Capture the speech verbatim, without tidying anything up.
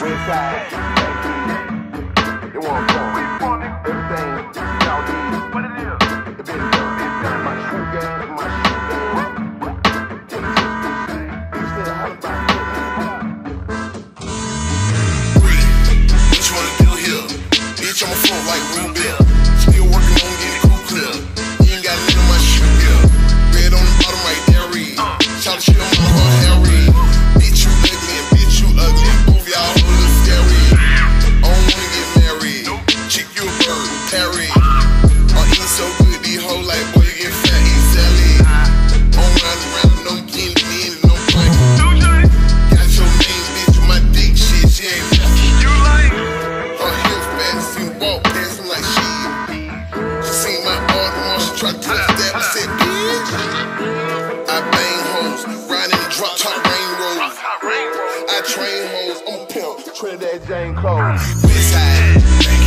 Westside, they want fun. Everything y'all need. What it is? The been done. My shoe game, my shoe game. You still holler about it. What you wanna do here? Bitch, I'm a float like Rubel. Still working on getting cool clear. You ain't got none of my shit here. Red on the bottom right there, read. Shout shit on my heart, Harry. Bitch, you ugly and bitch, you ugly. Both y'all hold a little scary. I don't wanna get married. Chick, you a bird, Harry. I'm eating so good, these hoes like, boy, you get fat, eat Sally. I'm riding around, no getting in and no fight. Got your main bitch on my dick, shit, she ain't nothing. You like her hips fat, see walk, dancing like she. She seen my arm, she tried to touch that, I said, bitch. I bang hoes, riding the drop top rain road. I train hoes, I'm a pimp, Trinidad Jane Cole. Westside.